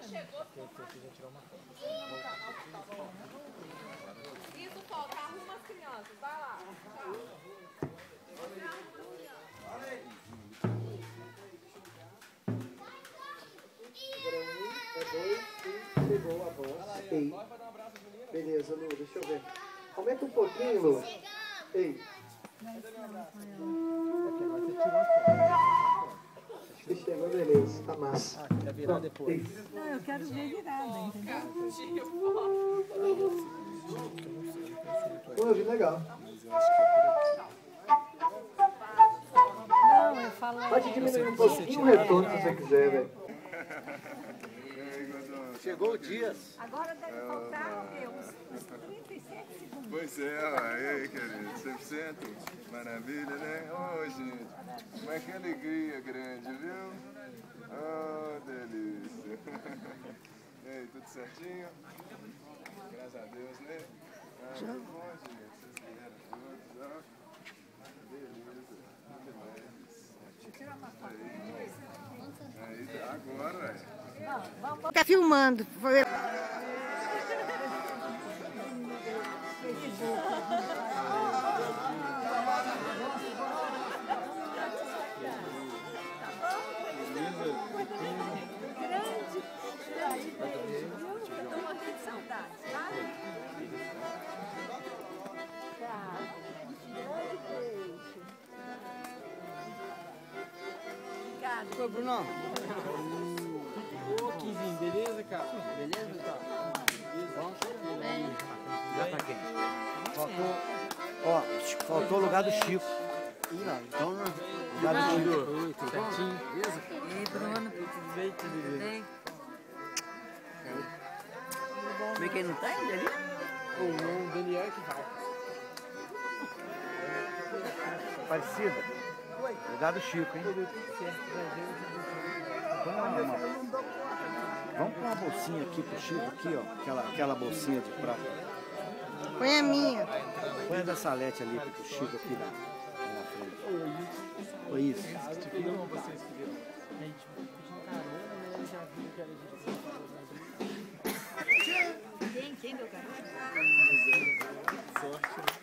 Isso, Foca, arruma as crianças, vai lá. Pegou a voz. Ei. Beleza, Lu, deixa eu ver. Aumenta um pouquinho, Lu. Ei. Acho que chegou, beleza. Tá massa. Ah, quer virar depois. Não, eu quero ver virada, entendeu? Pô, legal. Não, eu falo... Pode diminuir um pouquinho o retorno se você quiser, velho. Chegou o Dias. Agora deve faltar o quê? Uns 37 segundos. Pois é, aí, querido, 100%. Maravilha, né? Ô, gente, mas que alegria grande, viu? Oh, delícia. E aí, tudo certinho? Graças a Deus, né? Ah, muito bom, gente. Vocês vieram todos, ó. Beleza, muito demais. Aí, agora, velho. Tá filmando. Oi, Brunão. Ô, Kizinho, beleza, cara? Beleza, tá? Dá pra quem? Faltou o lugar do Chico. Então, lugar do Chico. Certinho. Beleza? E aí, Bruno? Tudo bem, tudo bem. Como é que ele não tá ainda ali? O Daniel que vai. Parecida? Lugar do Chico, hein? Vamos pôr uma bolsinha aqui pro Chico, aqui, ó. Aquela bolsinha de prata. Põe a minha. Põe a da Salete ali pro Chico aqui na frente. Foi isso. Quem deu carona? Sorte.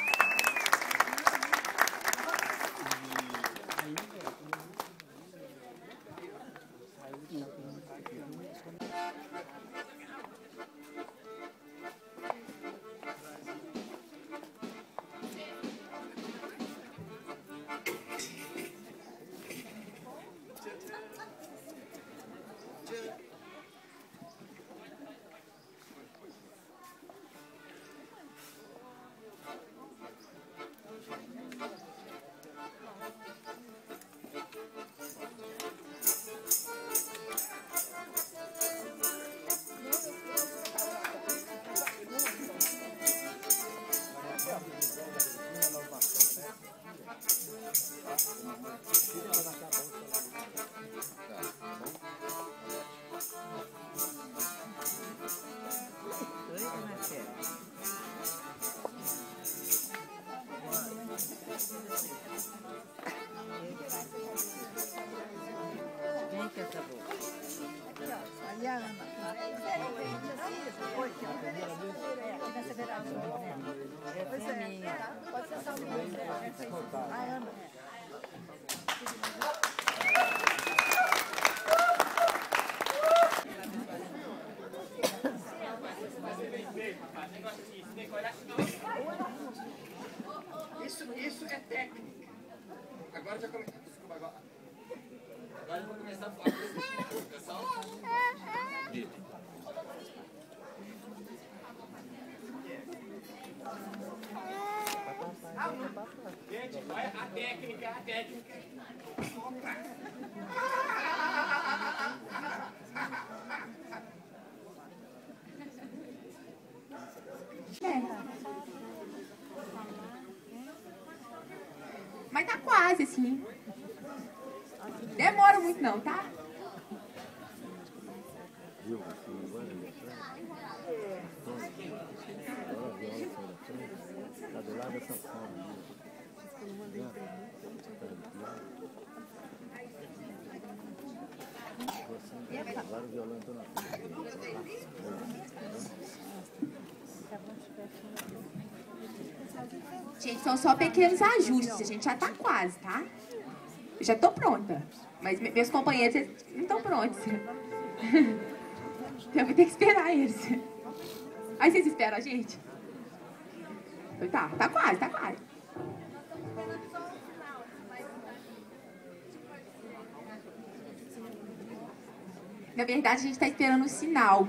Quem que é essa boca? Aqui, ó. Ali a Ana. Foi, aqui, ó. Aqui nessa beirada. Essa é minha. Pode ser só minha. A Ana. Isso é técnica. Agora já começa. Desculpa, agora eu vou começar a falar com o pessoal. Gente, olha a técnica, a técnica. Opa! Mas tá quase, assim. Demora muito não, tá? Viu? Tá do lado dessa forma. Agora o violão tá na frente. Gente, são só pequenos ajustes, a gente já tá quase, tá? Eu já tô pronta, mas meus companheiros eles não estão prontos. Eu vou ter que esperar eles. Aí vocês esperam a gente? Tá quase, tá quase. Na verdade, a gente tá esperando o sinal.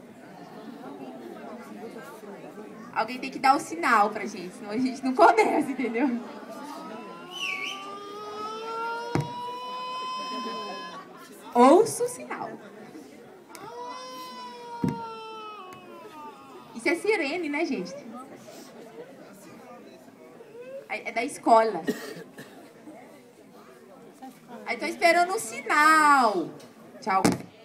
Alguém tem que dar o sinal pra gente, senão a gente não começa, entendeu? Ouça o sinal. Isso é sirene, né, gente? É da escola. Aí tô esperando o sinal. Tchau.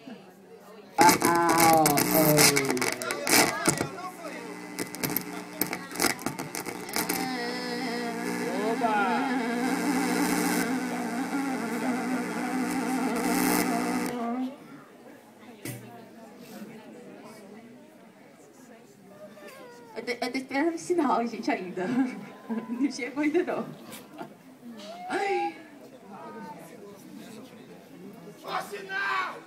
Eu tô esperando o sinal, gente, ainda. Não chegou ainda, não. Ai. Ó, sinal!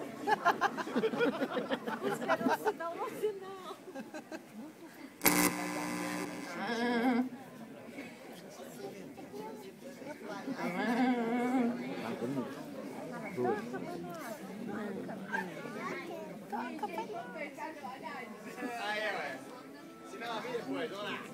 Esperando o sinal, o sinal. Aí, ué. Sinal a mim depois, vamos lá.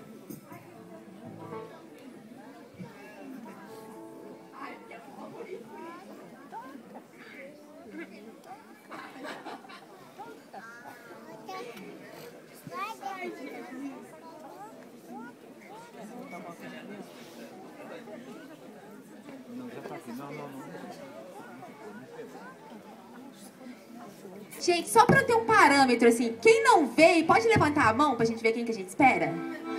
Gente, só pra eu ter um parâmetro, assim, quem não veio, pode levantar a mão pra gente ver quem que a gente espera?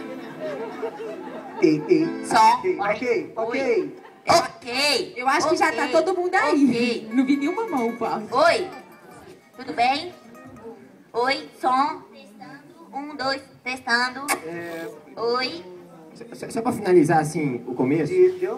Só. Ok. Ok. Eu acho que já tá todo mundo aí. Não vi nenhuma mão, Paulo. Oi. Tudo bem? Oi, som. Um, dois, testando. Oi. Só pra finalizar, assim, o começo.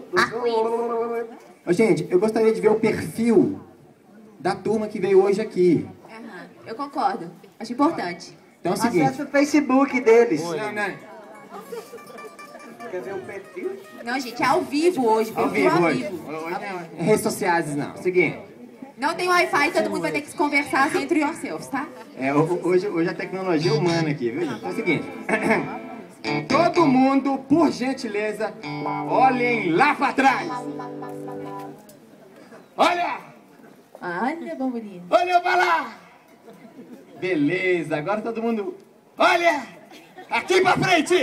Ô, gente, eu gostaria de ver o perfil da turma que veio hoje aqui. Aham, eu concordo. Acho importante. Então é o seguinte... Acesse o Facebook deles. Não. Quer ver o perfil? Não, gente, é ao vivo hoje. Perfil ao vivo. Redes sociais, não. Seguinte. Não tem Wi-Fi, todo mundo vai ter que se conversar entre yourselves, tá? Hoje a tecnologia é humana aqui, viu, gente? Então é o seguinte. Todo mundo, por gentileza, olhem lá pra trás. Olha! Olha, bambolino. Olha pra lá! Beleza, agora todo mundo... Olha! Aqui pra frente!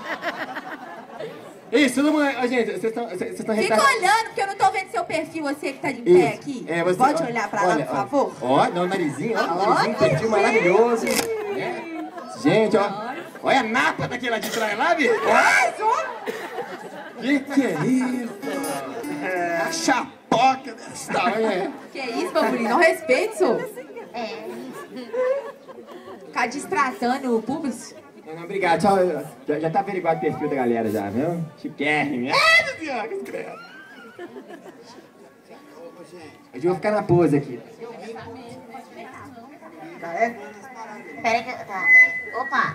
Isso, todo mundo... Ó, gente, vocês estão... Fica olhando, porque eu não tô vendo seu perfil, você que tá de pé aqui. Você, pode olhar pra lá, por favor? Ó, dá um narizinho, ó. Um perfil maravilhoso. Né? Gente, ó. Olha a napa daquele lá de trás lá, bicho. Que é isso? A chapoca desse tamanho. Que isso, bambolino? Não respeito, senhor. Ficar destratando o público. Não, obrigado. Tchau. Já tá averiguado o perfil da galera já, viu? Chiquérrimo. Ai, meu Deus, que escreve. Hoje eu vou ficar na pose aqui. Tá, é? Peraí que... Tá. Opa.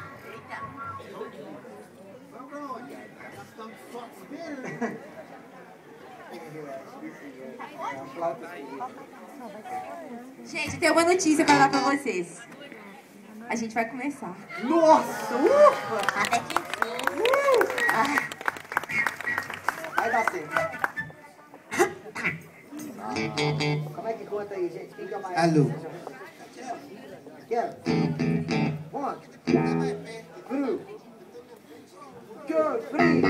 Gente, tem uma notícia pra dar pra vocês. A gente vai começar. Nossa, ufa! Até que enfim. Vai dar certo. Como é que conta aí, gente? Quem que é o maior? Alô. Quero. 1, 2, 3.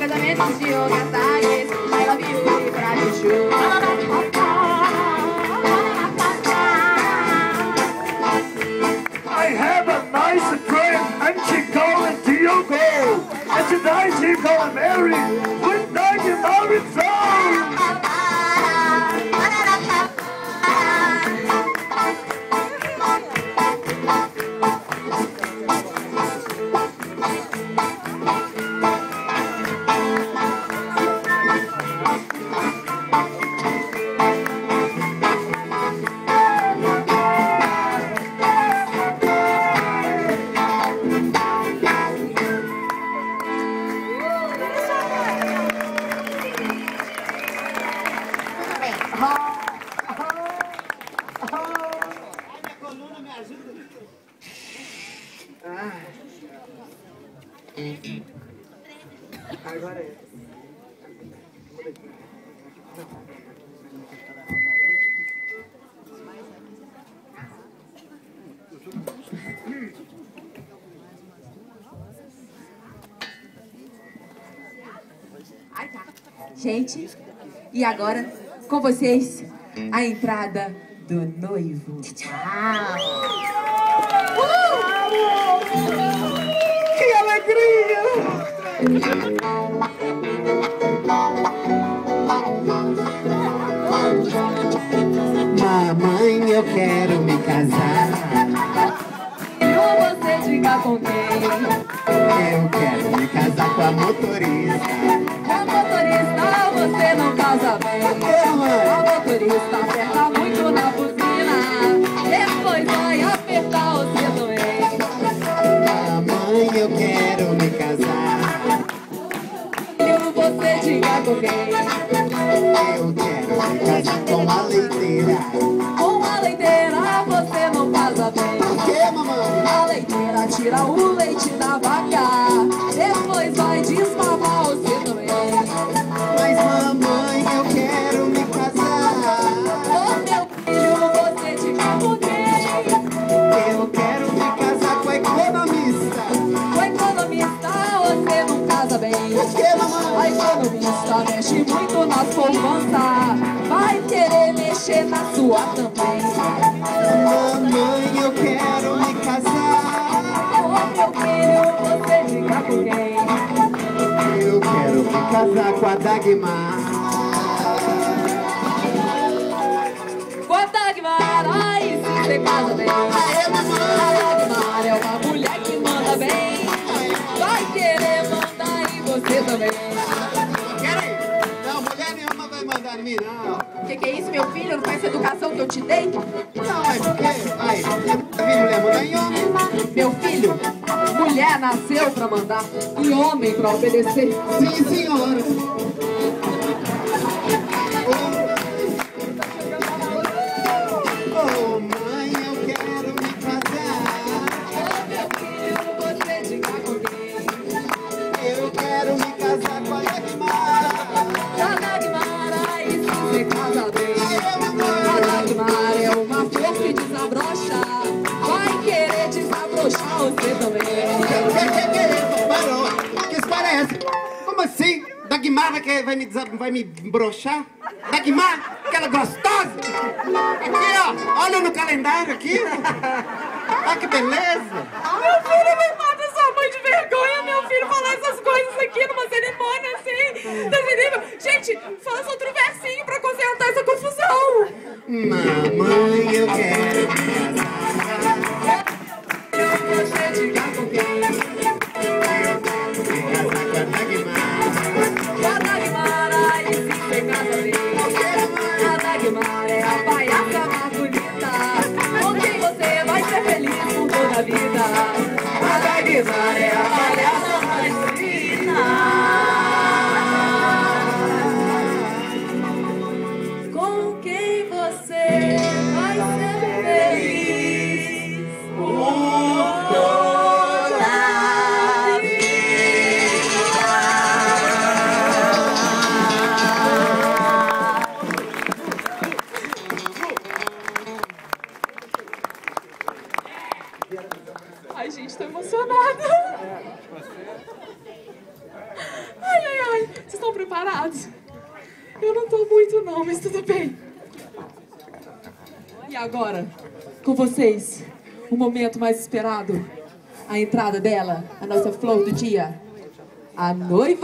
Casamentos de Ogasagues, I love you e pra chuchu. I have a nice friend and she going to your goal. And tonight she gonna marry with Dagmar and Soul. Agora é. Gente, e agora, com vocês, a entrada do noivo. Que alegria! Mamãe, eu quero me casar. Ou você diga com quem? Eu quero me casar com a motorista. Com a motorista você não casa bem. A motorista aperta muito na buzina, depois vai apertar você também. Mamãe, eu quero me casar. Filho, você diga com quem? Eu quero me casar com a leiteira. Com a leiteira você não casa bem. Por que, mamãe? A leiteira tira o leite da vaca, depois vai desmamar você também. Mas mamãe, eu quero me casar. Ô meu filho, você diga com quem? Eu quero me casar com a economista. O economista você não casa bem. Por que, mamãe? A economista mexe muito nas poupanças, vai querer mexer na sua também. Mamãe, eu quero me casar. Ô meu filho, você diga com quem? Eu quero me casar com a Dagmar. Com a Dagmar, aí sim você casa bem. A Dagmar é uma mulher que manda bem, vai querer mandar em você também. Não, mulher nenhuma vai mandar em mim, não. Que é isso, meu filho? Não foi essa educação que eu te dei? Não, mas por quê? Aí, mulher mandar em homem. Meu filho, mulher nasceu pra mandar e homem pra obedecer. Sim, senhora. Oh, mãe, eu quero me casar. Ô meu filho, você diga com quem? Eu quero me casar com a Dagmar. A Dagmar, aí sim você casa bem. A Dagmar é uma flor que desabrocha, vai querer desabrochar você também. Que parou? Que história é essa? Como assim? Dagmar vai me broxar? Dagmar, aquela gostosa? Aqui, ó, olha no calendário aqui. Olha que beleza. Meu filho, me mata essa mãe de vergonha, meu filho, falar essas coisas aqui numa cerimônia assim, desse nível. Gente, faça outro versinho pra consertar essa confusão. Mamãe, eu quero me casar. Você diga com quem? Eu quero me casar com a Dagmar. Com a Dagmar, aí sim você casa bem. A Dagmar é a palhaça mais bonita, com quem você vai ser feliz por toda a vida. A Dagmar é a palhaça mais bonita, com quem você vai ser feliz por toda a vida. Ai, gente, tô emocionada. Ai, ai, ai. estão preparados? Eu não tô muito não, mas tudo bem. E agora, com vocês, o momento mais esperado. A entrada dela, a nossa flor do dia. A noiva!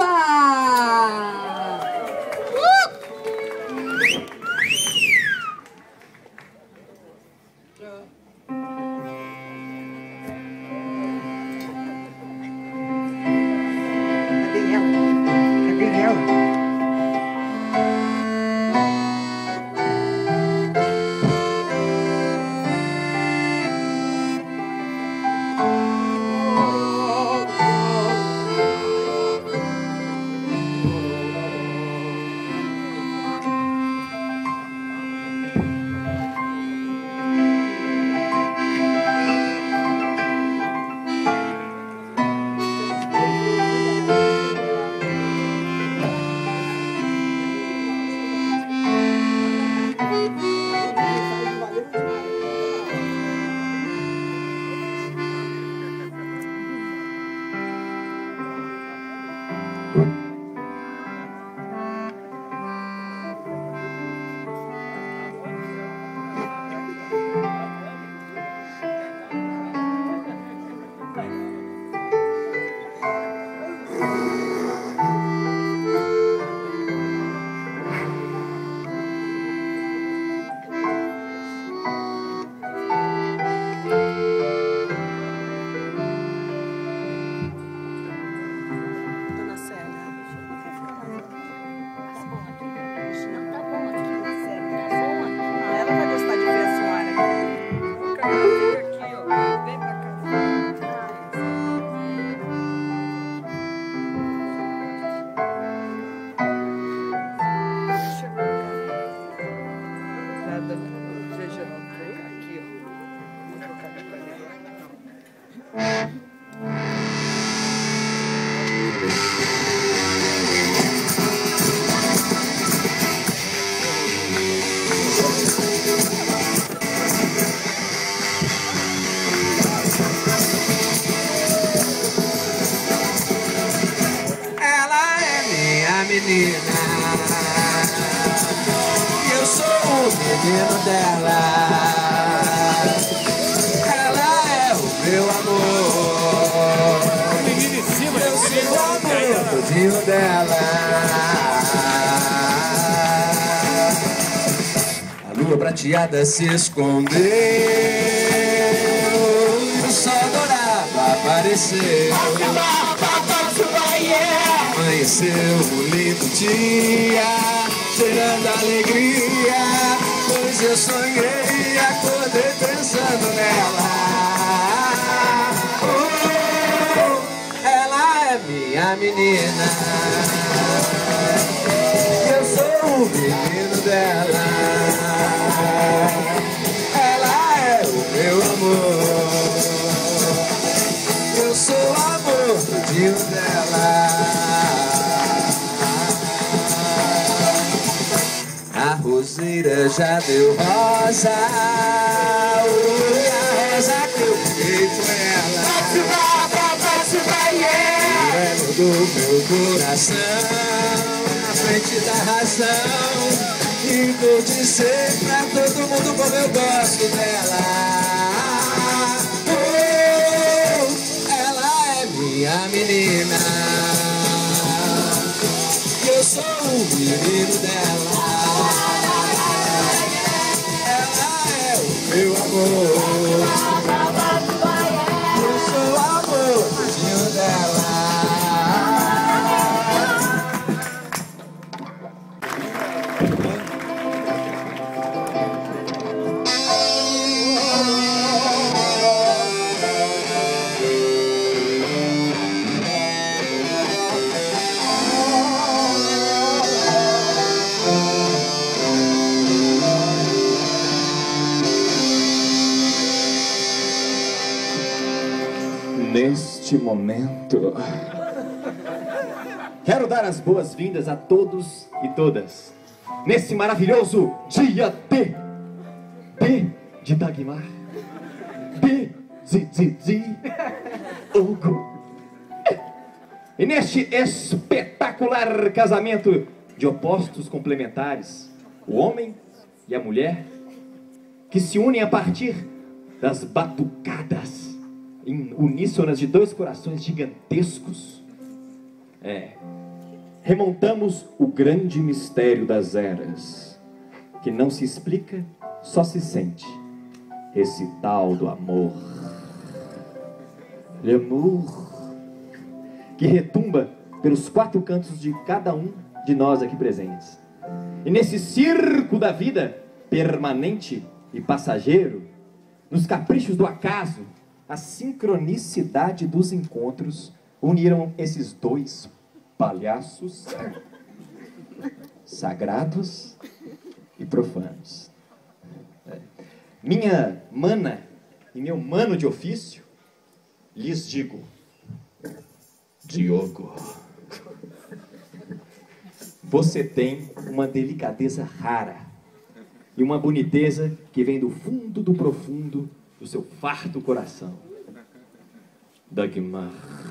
Menina, eu sou o menino dela, ela é o meu amor, eu sou o amor todinho dela. A lua prateada se escondeu, o sol dourado apareceu. Amanheceu um lindo dia, cheirando alegria, pois eu sonhei e acordei pensando nela. Ela é minha menina, eu sou o menino dela. Ela é o meu amor, eu sou o amor todinho dela. A roseira já deu rosa, a rosa que eu peguei foi ela. Ela do meu coração, na frente da razão, e vou dizer pra todo mundo como eu gosto dela. Ela é minha menina, eu sou o menino dela. Meu amor, eu sou o amor todinho dela. Neste momento, quero dar as boas-vindas a todos e todas nesse maravilhoso dia D de Dagmar, D de Hugo, E neste espetacular casamento de opostos complementares, o homem e a mulher, que se unem a partir das batucadas uníssonas de dois corações gigantescos, remontamos o grande mistério das eras, que não se explica, só se sente, esse tal do amor. L'amour, que retumba pelos quatro cantos de cada um de nós aqui presentes. E nesse circo da vida, permanente e passageiro, nos caprichos do acaso, a sincronicidade dos encontros uniram esses dois palhaços sagrados e profanos. Minha mana e meu mano de ofício, lhes digo: Diogo, você tem uma delicadeza rara e uma boniteza que vem do fundo do profundo do seu farto coração. Dagmar.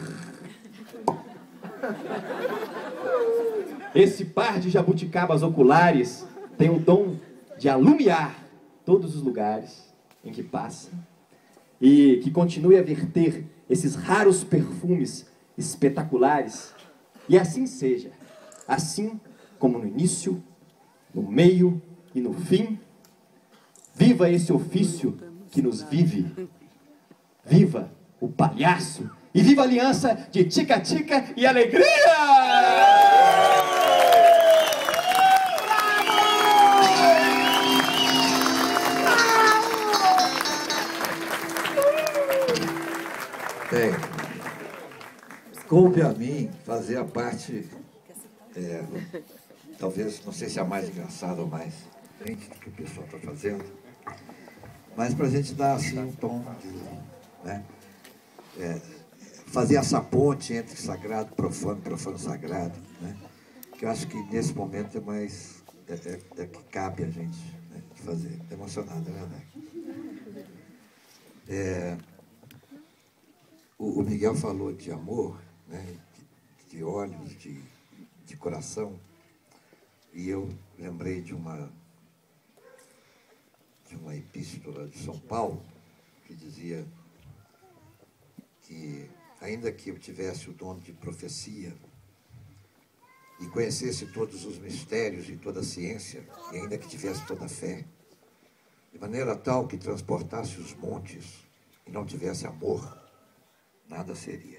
Esse par de jabuticabas oculares tem o dom de alumiar todos os lugares em que passa e que continue a verter esses raros perfumes espetaculares. E assim seja, assim como no início, no meio e no fim. Viva esse ofício que nos vive. Viva o palhaço e viva a aliança de tica-tica e alegria! Bem, coube a mim fazer a parte, talvez, não sei se é a mais engraçada ou mais diferente do que o pessoal está fazendo, mas para a gente dar assim um tom de, né, fazer essa ponte entre sagrado, profano, sagrado, né, que eu acho que nesse momento é mais, é que cabe a gente, né, de fazer. Emocionado, é verdade. O Miguel falou de amor, né, de olhos, de coração, e eu lembrei de uma epístola de São Paulo, que dizia que, ainda que eu tivesse o dom de profecia e conhecesse todos os mistérios e toda a ciência, e ainda que tivesse toda a fé, de maneira tal que transportasse os montes e não tivesse amor, nada seria.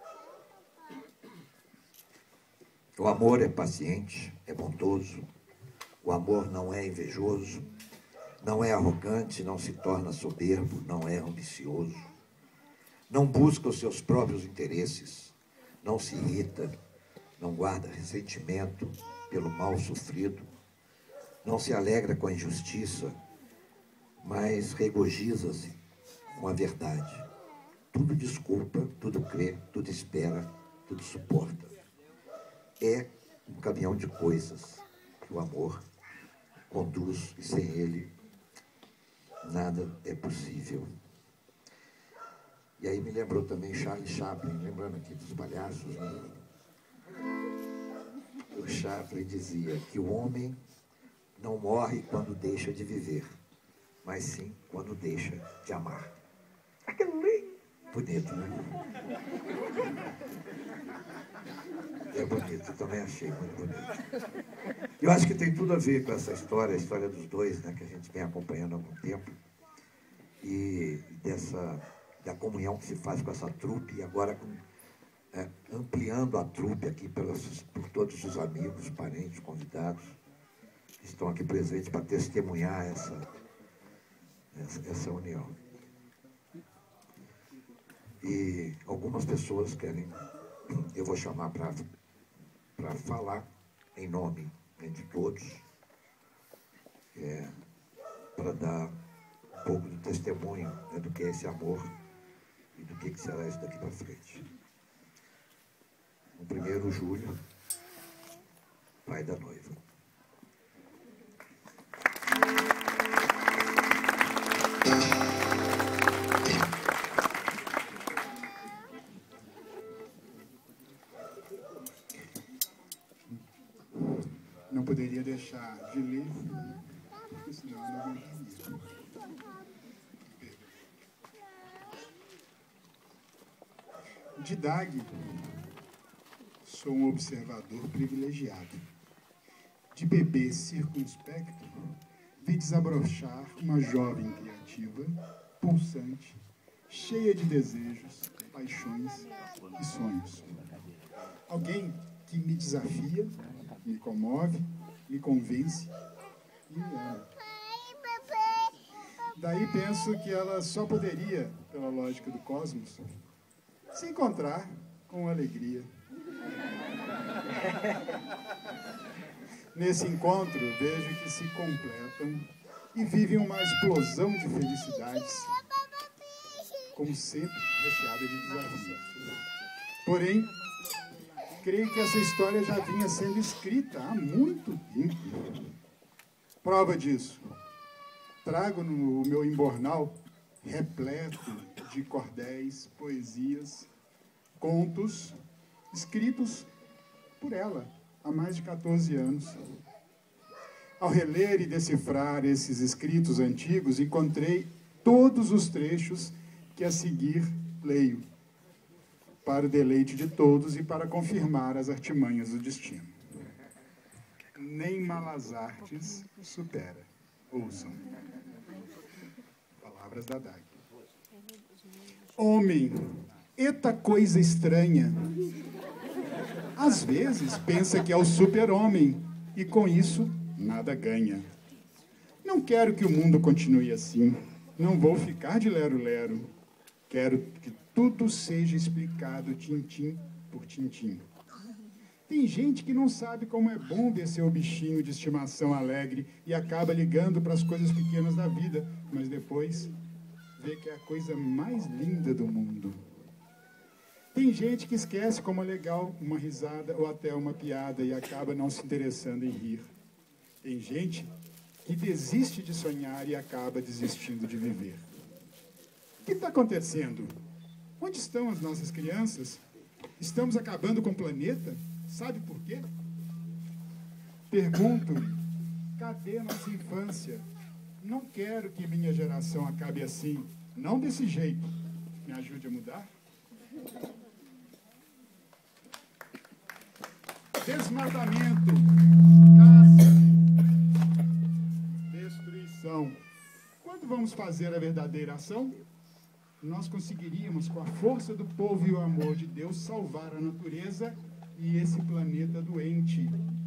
O amor é paciente, é bondoso. O amor não é invejoso, não é arrogante, não se torna soberbo, não é ambicioso. Não busca os seus próprios interesses, não se irrita, não guarda ressentimento pelo mal sofrido, não se alegra com a injustiça, mas regozija-se com a verdade. Tudo desculpa, tudo crê, tudo espera, tudo suporta. É um caminhão de coisas que o amor conduz, e sem ele nada é possível. E aí me lembrou também Charlie Chaplin, lembrando aqui dos palhaços, né? O Chaplin dizia que o homem não morre quando deixa de viver, mas sim quando deixa de amar. Bonito, né? É bonito, eu também achei muito bonito. Eu acho que tem tudo a ver com essa história, a história dos dois, né, que a gente vem acompanhando há algum tempo, e da comunhão que se faz com essa trupe, e agora ampliando a trupe aqui por todos os amigos, parentes, convidados que estão aqui presentes para testemunhar essa união. E algumas pessoas querem, eu vou chamar para falar em nome de todos, para dar um pouco do testemunho, né, do que é esse amor e do que será isso daqui para frente. O primeiro, Júlio, pai da noiva. de ler, porque senão eu não aguentaria. De Dag, sou um observador privilegiado. De bebê circunspecto, vi desabrochar uma jovem criativa, pulsante, cheia de desejos, paixões e sonhos. Alguém que me desafia, me comove, me convence e me ama. Daí penso que ela só poderia, pela lógica do cosmos, se encontrar com alegria. Nesse encontro, vejo que se completam e vivem uma explosão de felicidades, como sempre, recheada de desafios. Porém, creio que essa história já vinha sendo escrita há muito tempo. Prova disso, trago no meu embornal repleto de cordéis, poesias, contos, escritos por ela há mais de 14 anos. Ao reler e decifrar esses escritos antigos, encontrei todos os trechos que a seguir leio, para o deleite de todos e para confirmar as artimanhas do destino. Nem malas artes supera. Ouçam. Palavras da Dag. Homem, eita coisa estranha. Às vezes pensa que é o super-homem e com isso nada ganha. Não quero que o mundo continue assim. Não vou ficar de lero-lero. Quero que tudo seja explicado tintim por tintim. Tem gente que não sabe como é bom ver seu bichinho de estimação alegre e acaba ligando para as coisas pequenas da vida, mas depois vê que é a coisa mais linda do mundo. Tem gente que esquece como é legal uma risada ou até uma piada e acaba não se interessando em rir. Tem gente que desiste de sonhar e acaba desistindo de viver. O que está acontecendo? Onde estão as nossas crianças? Estamos acabando com o planeta? Sabe por quê? Pergunto, cadê nossa infância? Não quero que minha geração acabe assim, não desse jeito. Me ajude a mudar? Desmatamento, caça, destruição. Quando vamos fazer a verdadeira ação? Nós conseguiríamos, com a força do povo e o amor de Deus, salvar a natureza e esse planeta doente.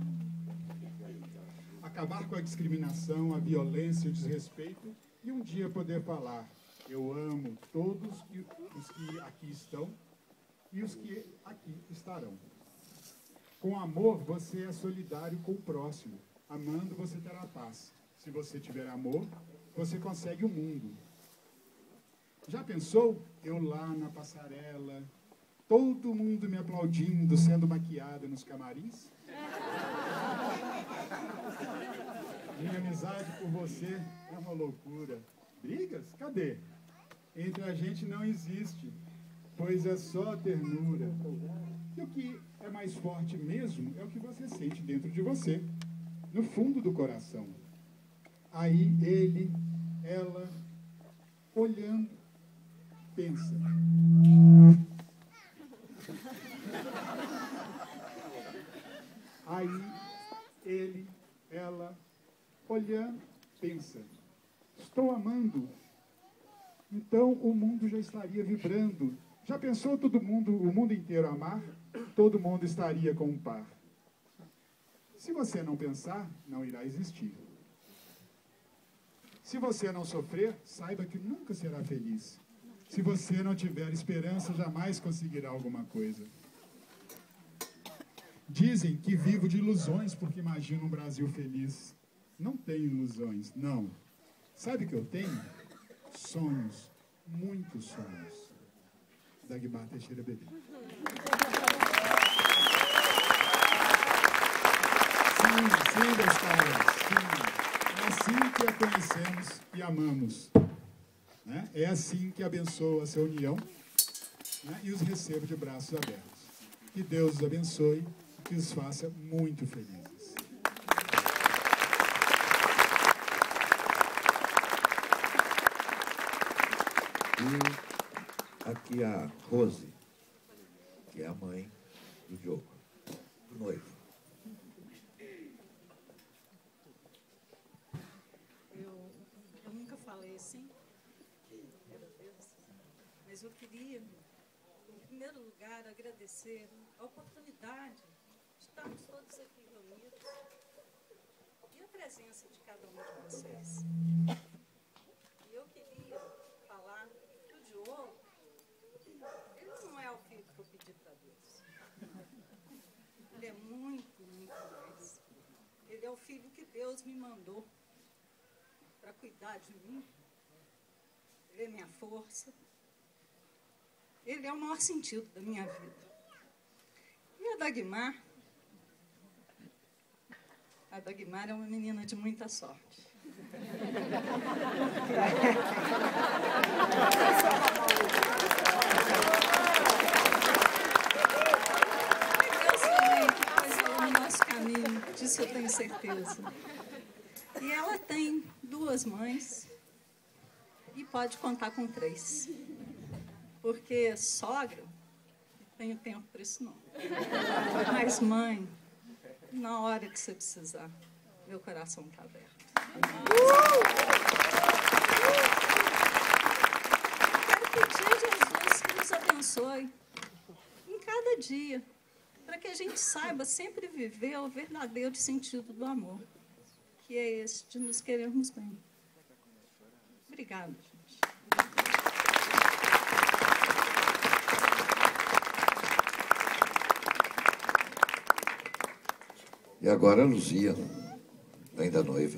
Acabar com a discriminação, a violência, o desrespeito e um dia poder falar: eu amo todos os que aqui estão e os que aqui estarão. Com amor, você é solidário com o próximo. Amando, você terá paz. Se você tiver amor, você consegue o mundo. Já pensou? Eu lá na passarela, todo mundo me aplaudindo, sendo maquiada nos camarins? Minha amizade por você é uma loucura. Brigas? Cadê? Entre a gente não existe, pois é só ternura. E o que é mais forte mesmo é o que você sente dentro de você, no fundo do coração. Aí ele, ela, olhando, pensa. Aí ele, ela, olhando, pensa. Estou amando. Então o mundo já estaria vibrando. Já pensou todo mundo, o mundo inteiro amar? Todo mundo estaria com um par. Se você não pensar, não irá existir. Se você não sofrer, saiba que nunca será feliz. Se você não tiver esperança, jamais conseguirá alguma coisa. Dizem que vivo de ilusões porque imagino um Brasil feliz. Não tenho ilusões, não. Sabe o que eu tenho? Sonhos, muitos sonhos. Dagmar Teixeira Bebê. Sim, meus caras, sim. É assim que a conhecemos e amamos. Né? É assim que abençoo essa união, né? E os recebo de braços abertos. Que Deus os abençoe e que os faça muito felizes. E aqui a Rose, que é a mãe do Diogo, do noivo. Eu nunca falei assim, mas eu queria, em primeiro lugar, agradecer a oportunidade de estarmos todos aqui reunidos e a presença de cada um de vocês. E eu queria falar que o Diogo, ele não é o filho que eu pedi para Deus. Ele é muito, muito mais. Ele é o filho que Deus me mandou para cuidar de mim. Ele é minha força. Ele é o maior sentido da minha vida. E a Dagmar é uma menina de muita sorte. Deus também pôs ela no nosso caminho, disso eu tenho certeza. E ela tem 2 mães e pode contar com 3. Porque sogra, não tenho tempo para isso não. Mas mãe, na hora que você precisar, meu coração está aberto. Quero pedir a Jesus que nos abençoe em cada dia, para que a gente saiba sempre viver o verdadeiro sentido do amor, que é esse de nos querermos bem. Obrigada, gente. E agora a Luzia, mãe da noiva.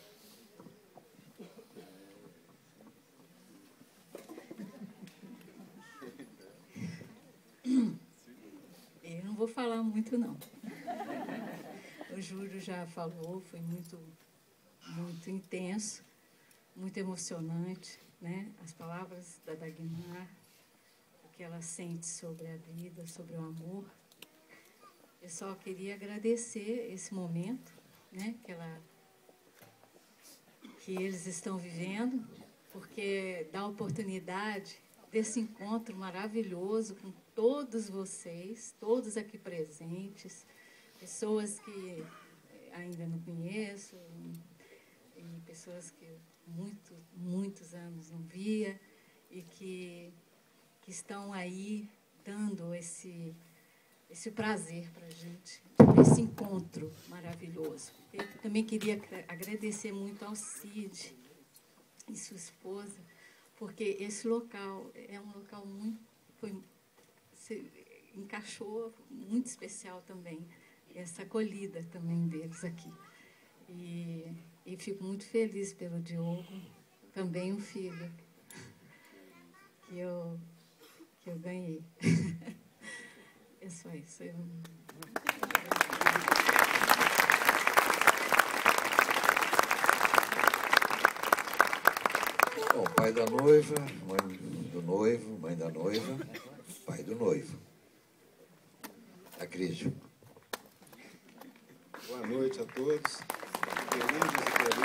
Eu não vou falar muito, não. O Júlio já falou, foi muito, muito intenso, muito emocionante, né? As palavras da Dagmar, o que ela sente sobre a vida, sobre o amor. Eu só queria agradecer esse momento, né, que eles estão vivendo, porque dá a oportunidade desse encontro maravilhoso com todos vocês, todos aqui presentes, pessoas que ainda não conheço, e pessoas que muitos anos não via, e que estão aí dando esse prazer para a gente, esse encontro maravilhoso. Eu também queria agradecer muito ao Cid e sua esposa, porque esse local é um local encaixou muito especial também, essa acolhida também deles aqui. E fico muito feliz pelo Diogo, também um filho que eu ganhei. É só isso. Bom, pai da noiva, mãe do noivo, mãe da noiva, pai do noivo. Acrísio. Boa noite a todos, queridos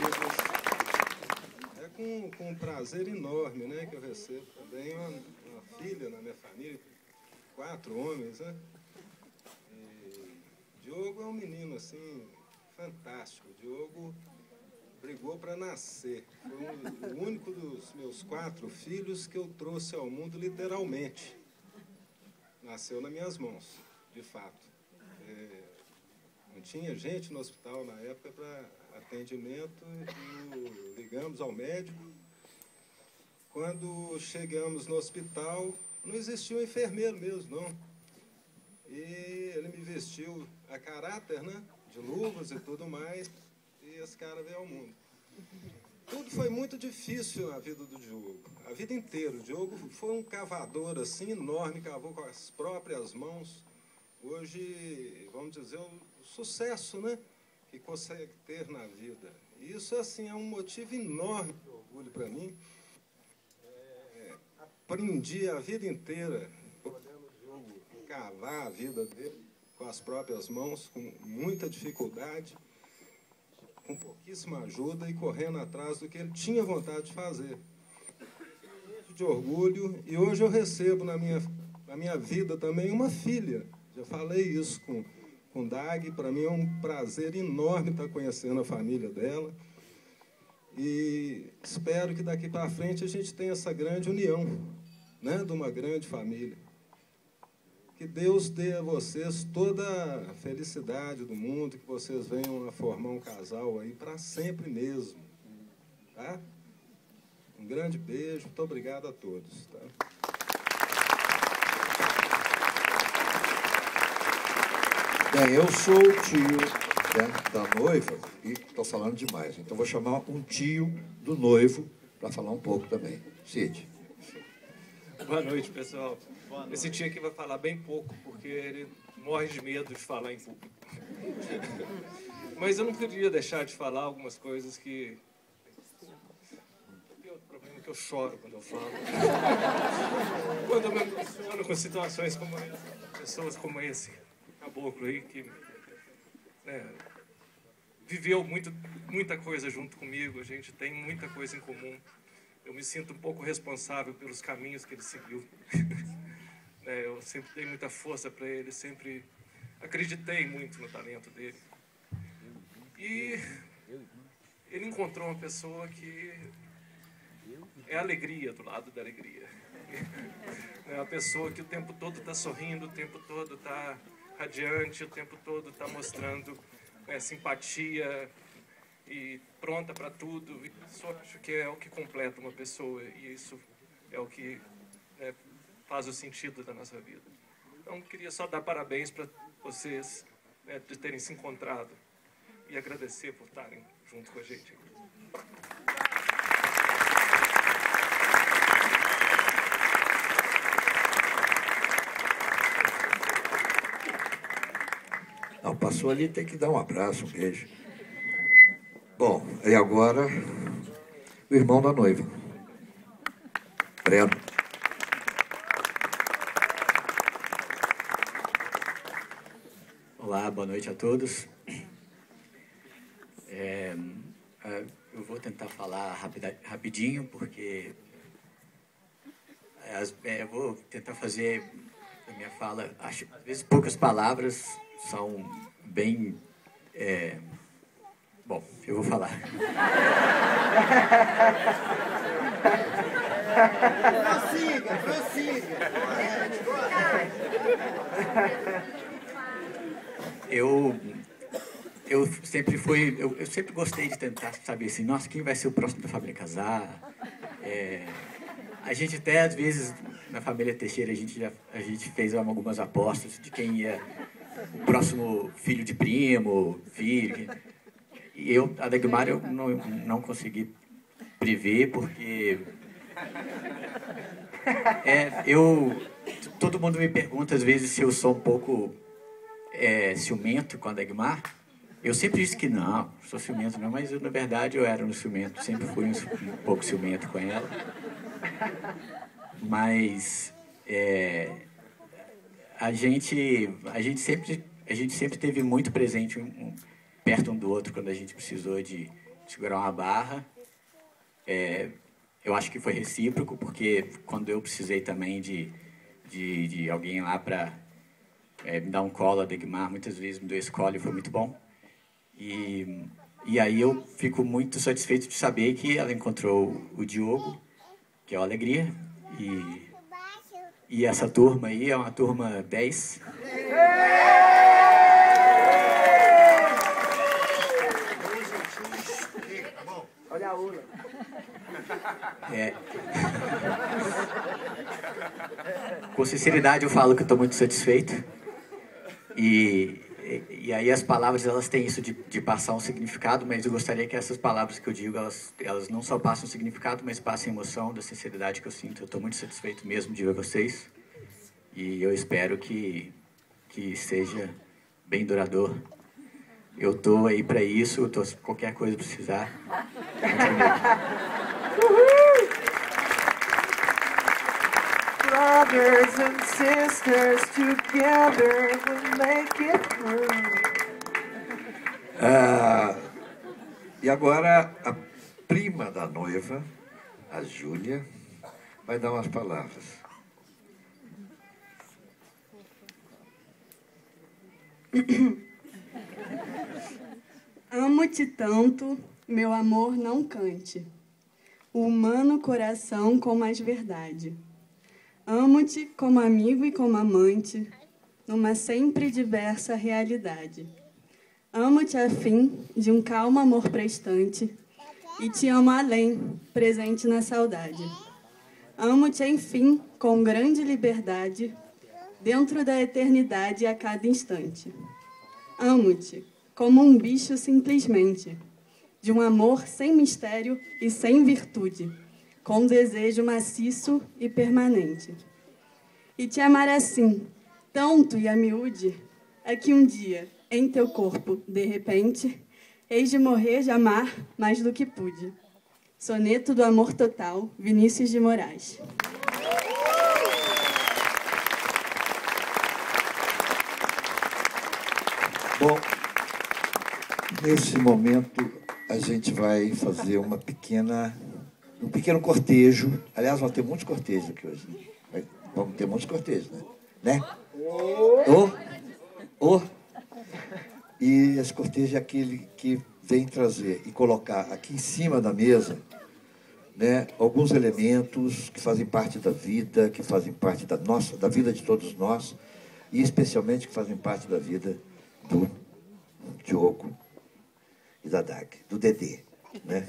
e queridas. É com um prazer enorme, né, que eu recebo também uma filha na minha família, 4 homens, né? E Diogo é um menino, assim, fantástico. Diogo brigou para nascer. Foi o único dos meus 4 filhos que eu trouxe ao mundo literalmente. Nasceu nas minhas mãos, de fato. Não tinha gente no hospital na época para atendimento e ligamos ao médico. Quando chegamos no hospital, não existia um enfermeiro mesmo, não. E ele me vestiu a caráter, né? De luvas e tudo mais, e esse cara veio ao mundo. Tudo foi muito difícil na vida do Diogo, a vida inteira. O Diogo foi um cavador assim enorme, cavou com as próprias mãos. Hoje, vamos dizer, o sucesso, né, que consegue ter na vida. E isso, assim, é um motivo enorme de orgulho para mim. Aprendi a vida inteira, olhando o Diogo cavar a vida dele com as próprias mãos, com muita dificuldade, com pouquíssima ajuda e correndo atrás do que ele tinha vontade de fazer. motivo de orgulho. E hoje eu recebo na minha vida também uma filha. Já falei isso com Dag. Para mim é um prazer enorme estar conhecendo a família dela. E espero que daqui para frente a gente tenha essa grande união, né, de uma grande família. Que Deus dê a vocês toda a felicidade do mundo, que vocês venham a formar um casal aí para sempre mesmo. Tá? Um grande beijo, muito obrigado a todos. Tá? Bem, eu sou o tio, né, da noiva e estou falando demais. Então vou chamar um tio do noivo para falar um pouco também. Cid. Boa noite, pessoal. Esse tio aqui vai falar bem pouco, porque ele morre de medo de falar em público. Mas eu não podia deixar de falar algumas coisas que... Tem outro problema que eu choro quando eu falo. Quando eu me emociono com situações como essa, pessoas como esse caboclo aí, que viveu muita coisa junto comigo, a gente tem muita coisa em comum. Eu me sinto um pouco responsável pelos caminhos que ele seguiu. Eu sempre dei muita força para ele, sempre acreditei muito no talento dele. E ele encontrou uma pessoa que é alegria do lado da alegria. É uma pessoa que o tempo todo está sorrindo, o tempo todo está radiante, o tempo todo está mostrando simpatia e pronta para tudo. Isso acho que é o que completa uma pessoa e isso é o que faz o sentido da nossa vida. Então, queria só dar parabéns para vocês de terem se encontrado e agradecer por estarem junto com a gente. Não, passou ali, tem que dar um abraço, um beijo. Bom, e agora o irmão da noiva, Breno. Olá, boa noite a todos. Eu vou tentar falar rapidinho, porque eu vou tentar fazer a minha fala, acho, às vezes poucas palavras são bem... Bom, eu vou falar. Prossiga. Eu sempre gostei de tentar saber assim, nossa, quem vai ser o próximo da família casar? A gente até, às vezes, na família Teixeira, a gente fez algumas apostas de quem ia o próximo filho de primo, filho. E a Dagmar, eu não consegui prever, porque... todo mundo me pergunta, às vezes, se eu sou um pouco ciumento com a Dagmar. Eu sempre disse que não sou ciumento não, mas na verdade eu era um ciumento, sempre fui um pouco ciumento com ela. Mas a gente sempre teve muito presente perto um do outro quando a gente precisou de segurar uma barra. Eu acho que foi recíproco, porque quando eu precisei também de alguém lá para me dar um colo, a Dagmar muitas vezes me deu esse colo e foi muito bom. E aí eu fico muito satisfeito de saber que ela encontrou o Diogo, que é uma alegria, e essa turma aí é uma turma 10. Olha a Ula. Com sinceridade eu falo que eu estou muito satisfeito. E aí as palavras, elas têm isso de passar um significado, mas eu gostaria que essas palavras que eu digo, elas não só passem um significado, mas passem emoção, da sinceridade que eu sinto. Eu estou muito satisfeito mesmo de ver vocês. E eu espero que seja bem duradouro. Eu estou aí para isso, qualquer coisa precisar. Brothers and sisters, together we'll make it through. E agora a prima da noiva, a Júlia, vai dar umas palavras. Amo-te tanto, meu amor não cante, o humano coração com mais verdade. Amo-te como amigo e como amante, numa sempre diversa realidade. Amo-te a fim de um calmo amor prestante, e te amo além, presente na saudade. Amo-te, enfim, com grande liberdade, dentro da eternidade a cada instante. Amo-te, como um bicho simplesmente, de um amor sem mistério e sem virtude, com desejo maciço e permanente. E te amar assim, tanto e a miúde, é que um dia, em teu corpo, de repente, hei de morrer de amar mais do que pude. Soneto do Amor Total, Vinícius de Moraes. Bom, nesse momento a gente vai fazer um pequeno cortejo. Aliás, vamos ter muitos cortejos aqui hoje. Vamos ter muitos cortejos, né? E esse cortejo é aquele que vem trazer e colocar aqui em cima da mesa, né, alguns elementos que fazem parte da vida, que fazem parte da vida de todos nós, e especialmente que fazem parte da vida do Diogo e da Dag, do Dedê, né?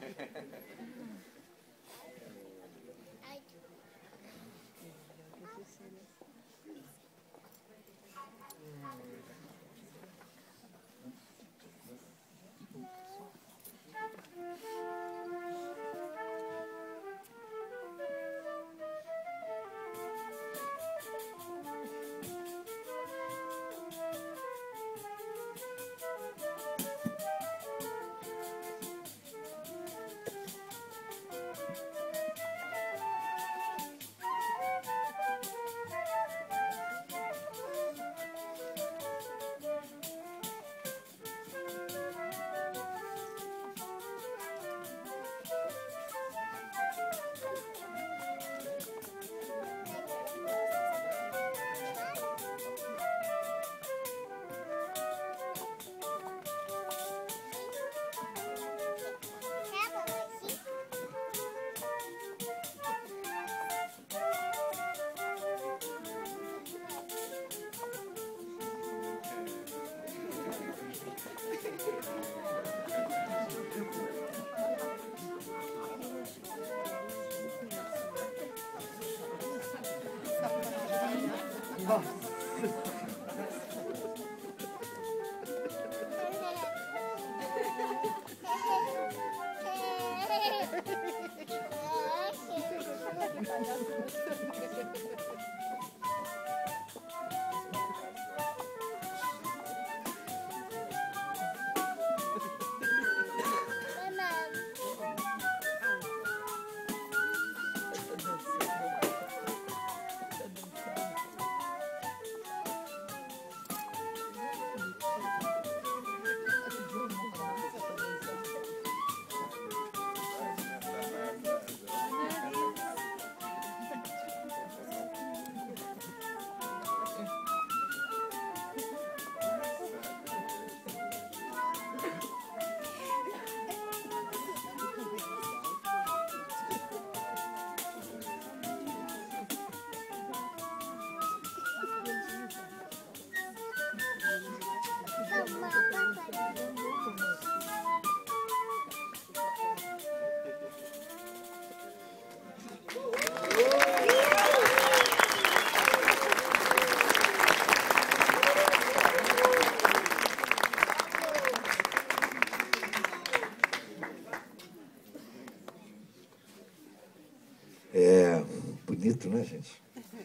Bonito, né, gente?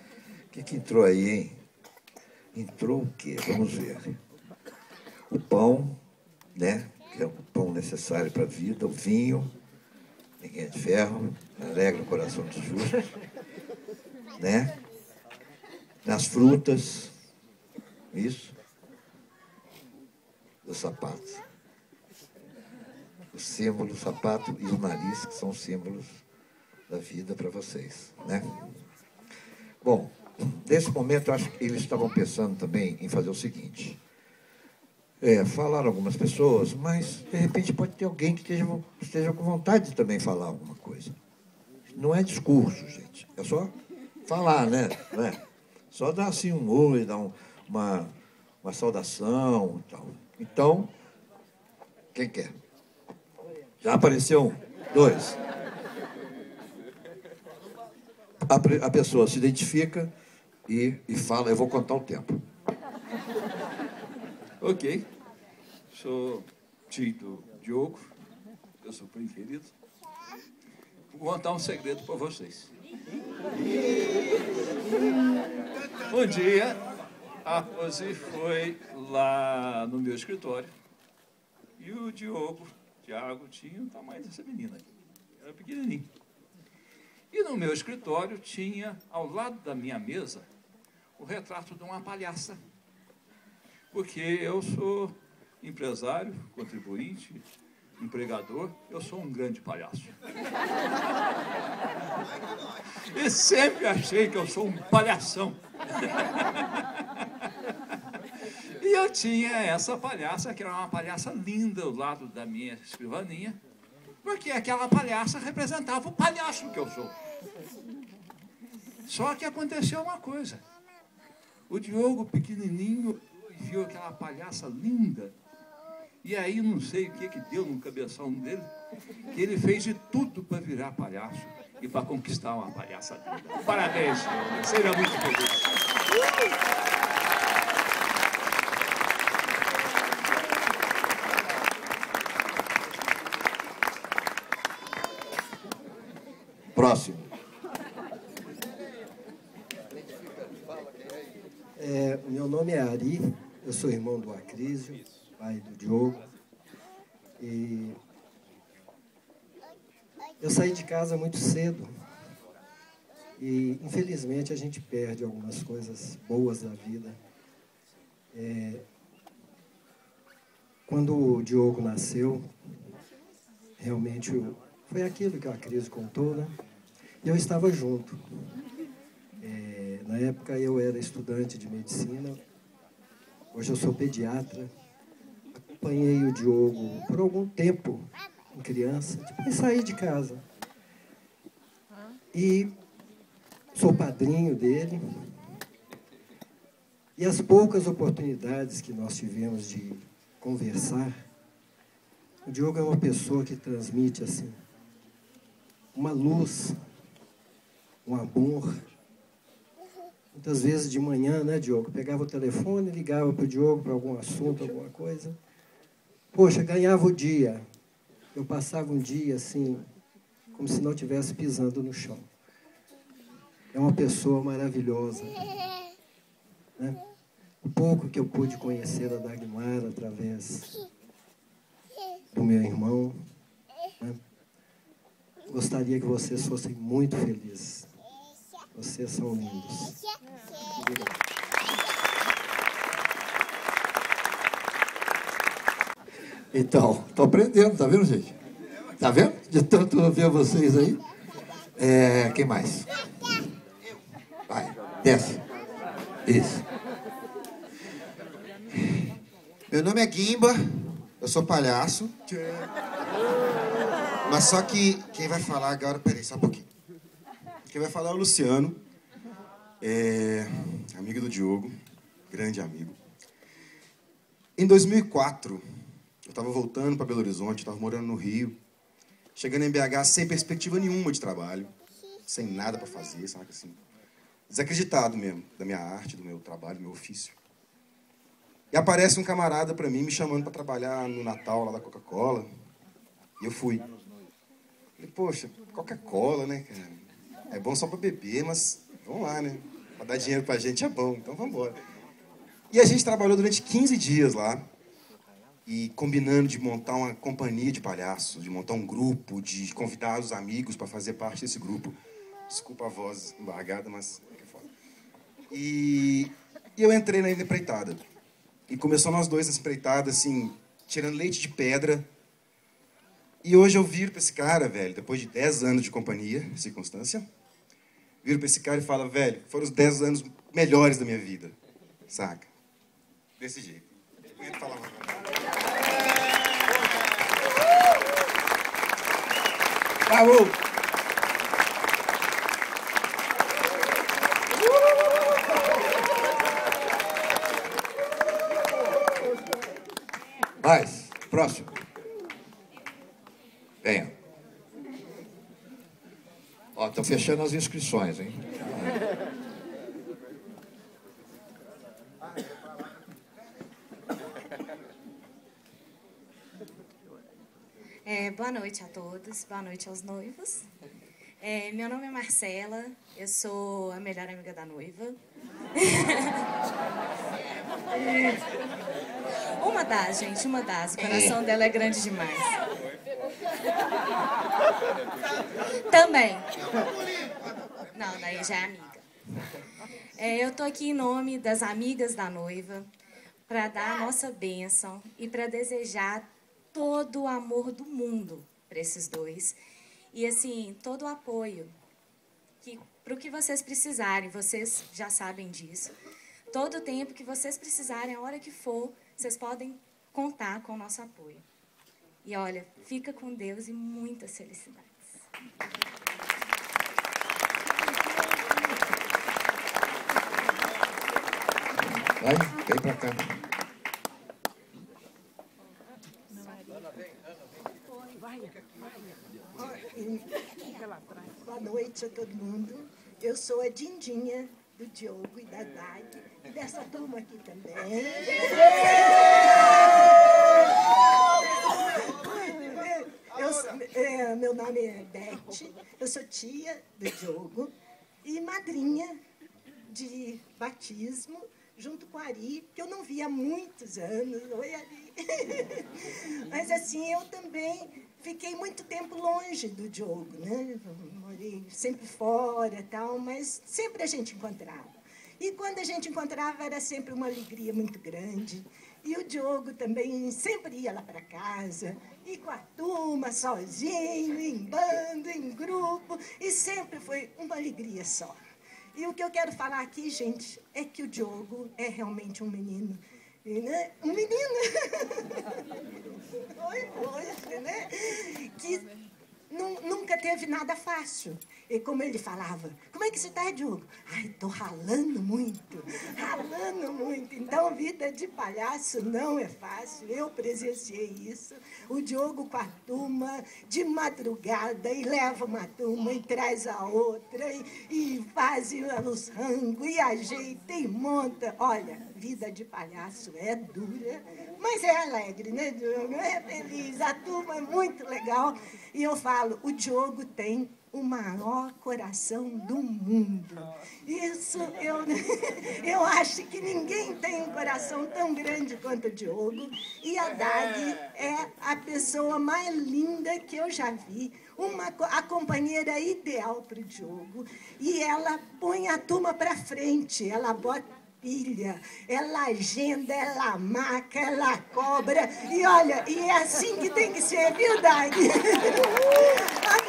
O que entrou aí, hein? Entrou o quê? Vamos ver. O pão, né? Que é o pão necessário para a vida, o vinho, ninguém é de ferro, alegra o coração dos justos, né? Nas frutas, isso, o sapato. O símbolo, o sapato e o nariz, que são símbolos da vida para vocês, né? Bom, nesse momento, eu acho que eles estavam pensando também em fazer o seguinte. Falaram algumas pessoas, mas, de repente, pode ter alguém que esteja com vontade de também falar alguma coisa. Não é discurso, gente. É só falar, né? Não é? Só dar assim um oi, dar uma saudação e tal. Então, quem quer? Já apareceu um, dois. A pessoa se identifica e fala, eu vou contar o tempo. Ok. Sou tio do Diogo, eu sou preferido. Vou contar um segredo para vocês. Um dia, a Rose foi lá no meu escritório e o Tiago, tinha o tamanho dessa menina aqui. Era pequenininho. E no meu escritório tinha, ao lado da minha mesa, o retrato de uma palhaça. Porque eu sou empresário, contribuinte, empregador, eu sou um grande palhaço. E sempre achei que eu sou um palhação. E eu tinha essa palhaça, que era uma palhaça linda ao lado da minha escrivaninha, porque aquela palhaça representava o palhaço que eu sou. Só que aconteceu uma coisa. O Diogo, pequenininho, viu aquela palhaça linda. E aí, não sei o que deu no cabeção dele, que ele fez de tudo para virar palhaço e para conquistar uma palhaça linda. Parabéns, Diogo. Seja muito feliz. Próximo. Meu nome é Ari, eu sou irmão do Acrísio, pai do Diogo. E eu saí de casa muito cedo. E, infelizmente, a gente perde algumas coisas boas da vida. Quando o Diogo nasceu, realmente foi aquilo que a Acrísio contou, né? E eu estava junto. Na época eu era estudante de medicina, hoje eu sou pediatra. Acompanhei o Diogo por algum tempo, em criança, depois saí de casa. E sou padrinho dele. E as poucas oportunidades que nós tivemos de conversar, o Diogo é uma pessoa que transmite assim uma luz, um amor. Muitas vezes de manhã, né, Diogo? Pegava o telefone, ligava para o Diogo para algum assunto, alguma coisa. Poxa, ganhava o dia. Eu passava um dia assim, como se não estivesse pisando no chão. É uma pessoa maravilhosa. Né? O pouco que eu pude conhecer a Dagmar através do meu irmão, né? Gostaria que vocês fossem muito felizes. Vocês são lindos. Obrigado. Então, estou aprendendo, tá vendo, gente? Tá vendo? De tanto ver vocês aí. Quem mais? Vai, desce. Isso. Meu nome é Guimba, eu sou palhaço. Mas só que quem vai falar agora... Peraí, só um pouquinho. Quem vai falar é o Luciano, amigo do Diogo, grande amigo. Em 2004, eu estava voltando para Belo Horizonte, estava morando no Rio, chegando em BH sem perspectiva nenhuma de trabalho, sem nada para fazer, sabe assim, desacreditado mesmo da minha arte, do meu trabalho, do meu ofício. E aparece um camarada para mim me chamando para trabalhar no Natal lá da Coca-Cola, e eu fui. Falei, poxa, Coca-Cola, né, cara? É bom só para beber, mas vamos lá, né? Para dar dinheiro para a gente é bom, então vamos embora. E a gente trabalhou durante 15 dias lá, e combinando de montar uma companhia de palhaços, de montar um grupo, de convidar os amigos para fazer parte desse grupo. Desculpa a voz embargada, mas é foda. E eu entrei na empreitada. E começou nós dois na empreitada, assim, tirando leite de pedra, E hoje eu viro pra esse cara, velho, depois de 10 anos de companhia, circunstância, viro pra esse cara e falo, velho, foram os 10 anos melhores da minha vida, saca? Desse jeito. Eu ia falar uma coisa. Bravo! Mais, próximo. Venha. Ó, estão fechando as inscrições, hein? Boa noite a todos, boa noite aos noivos. Meu nome é Marcela, eu sou a melhor amiga da noiva. Uma das, gente, uma das. O coração dela é grande demais. Também. Não, daí já é amiga. Eu tô aqui em nome das amigas da noiva para dar a nossa bênção e para desejar todo o amor do mundo para esses dois. E, assim, todo o apoio para o que vocês precisarem, vocês já sabem disso. Todo o tempo que vocês precisarem, a hora que for, vocês podem contar com o nosso apoio. E, olha, fica com Deus e muitas felicidades. Vai, vem pra cá. Boa noite a todo mundo. Eu sou a Dindinha do Diogo e da Dag e dessa turma aqui também. Meu nome é Beth, eu sou tia do Diogo e madrinha de batismo junto com a Ari, que eu não vi há muitos anos. Oi, Ari. Mas assim, eu também fiquei muito tempo longe do Diogo, né? Morei sempre fora e tal, mas sempre a gente encontrava. E quando a gente encontrava, era sempre uma alegria muito grande. E o Diogo também sempre ia lá para casa, e com a turma, sozinho, em bando, em grupo, e sempre foi uma alegria só. E o que eu quero falar aqui, gente, é que o Diogo é realmente um menino. Né? Um menino né? Que nunca teve nada fácil. E como ele falava, como é que você está, Diogo? Ai, tô ralando muito. Então, vida de palhaço não é fácil. Eu presenciei isso. O Diogo com a turma, de madrugada, e leva uma turma e traz a outra, e faz os rangos, e ajeita, e monta. Olha, vida de palhaço é dura, mas é alegre, né, Diogo? É feliz, a turma é muito legal. E eu falo, o Diogo tem o maior coração do mundo. Isso, eu acho que ninguém tem um coração tão grande quanto o Diogo. E a Dag é a pessoa mais linda que eu já vi. A companheira ideal para o Diogo. E ela põe a turma para frente, ela bota pilha, ela agenda, ela marca, ela cobra, e olha, e é assim que tem que ser, viu, Dag? A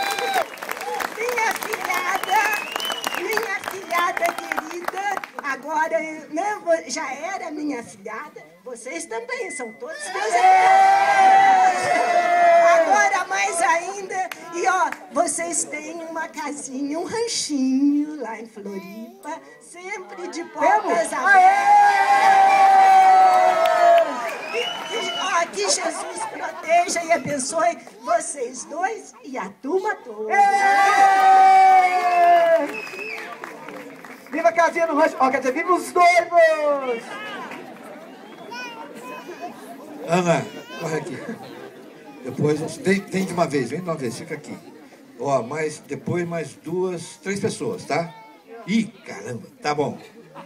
minha filhada querida, agora, né, já era minha filhada, vocês também, são todos meus irmãos. Agora mais ainda, e ó, vocês têm uma casinha, um ranchinho lá em Floripa, sempre de portas abertas. Que Jesus proteja e abençoe vocês dois e a turma toda. Viva a casinha no rancho! Ó, quer dizer, viva os noivos! Ana, corre aqui. Depois, vem de uma vez, fica aqui. Ó, depois mais 2, 3 pessoas, tá? Ih, caramba, tá bom.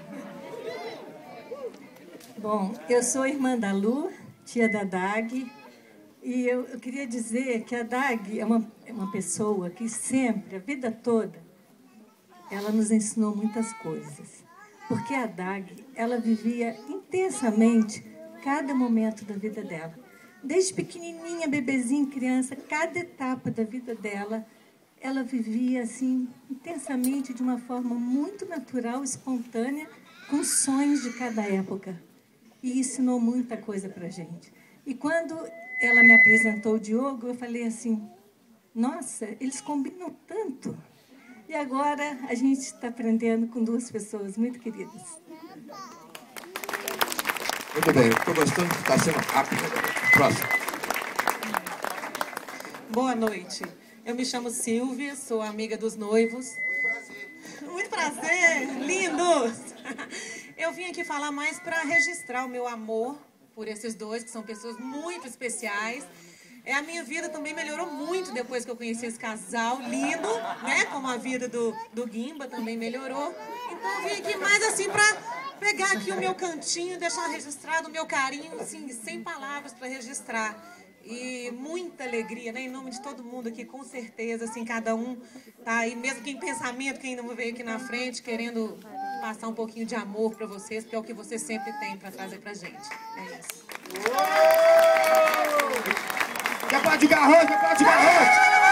Bom, eu sou irmã da Lu, tia da Dag, e eu queria dizer que a Dag é uma pessoa que sempre, a vida toda, ela nos ensinou muitas coisas. Porque a Dag, ela vivia intensamente cada momento da vida dela. desde pequenininha, bebezinha, criança, cada etapa da vida dela, ela vivia assim intensamente, de uma forma muito natural, espontânea, com sonhos de cada época. E ensinou muita coisa para a gente. E quando ela me apresentou o Diogo, eu falei assim, nossa, eles combinam tanto. E agora a gente está aprendendo com duas pessoas muito queridas. Muito bem, estou gostando de estar sendo rápido. Próximo. Boa noite. Eu me chamo Silvia, sou amiga dos noivos. Muito prazer, lindos! Eu vim aqui falar mais para registrar o meu amor por esses dois, que são pessoas muito especiais. A minha vida também melhorou muito depois que eu conheci esse casal lindo, né? Como a vida do Guimba também melhorou. Então eu vim aqui mais assim para pegar aqui o meu cantinho, deixar registrado o meu carinho, assim, sem palavras para registrar. E muita alegria, né? Em nome de todo mundo aqui, com certeza, assim, cada um tá aí, mesmo que em pensamento, quem não veio aqui na frente, querendo passar um pouquinho de amor para vocês, que é o que vocês sempre têm para trazer pra gente. É isso. Já pode garrote, já pode garrote!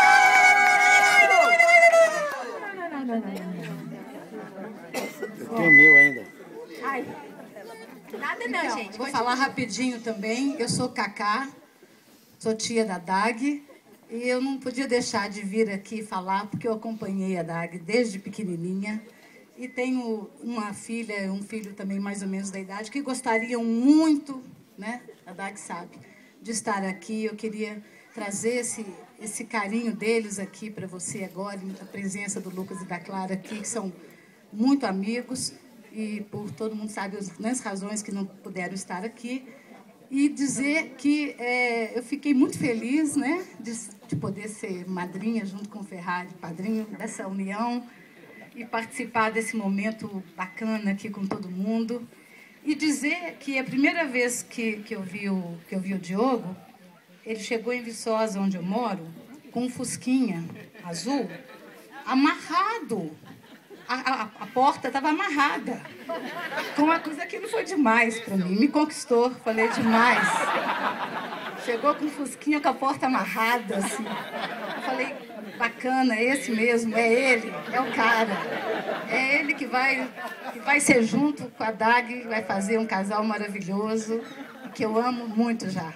Eu tenho o meu ainda. Ai, nada não, Então, gente. vou falar rapidinho também. Eu sou Cacá, sou tia da Dag. E eu não podia deixar de vir aqui falar, porque eu acompanhei a Dag desde pequenininha. E tenho uma filha e um filho também mais ou menos da idade, que gostariam muito, né, a Dag sabe, de estar aqui. Eu queria trazer esse carinho deles aqui para você agora, a presença do Lucas e da Clara aqui, que são muito amigos, e por todo mundo sabe as razões que não puderam estar aqui. E dizer que eu fiquei muito feliz, né, de poder ser madrinha junto com o Ferrari, padrinho dessa união, e participar desse momento bacana aqui com todo mundo. E dizer que a primeira vez que eu vi o Diogo, ele chegou em Viçosa, onde eu moro, com um fusquinha azul, amarrado. A porta estava amarrada. Com uma coisa que não foi demais para mim. Me conquistou, falei demais. Chegou com um fusquinha com a porta amarrada, assim. Eu falei, bacana, é esse mesmo, é ele, é o cara. É ele que vai ser junto com a Dag, vai fazer um casal maravilhoso, que eu amo muito já.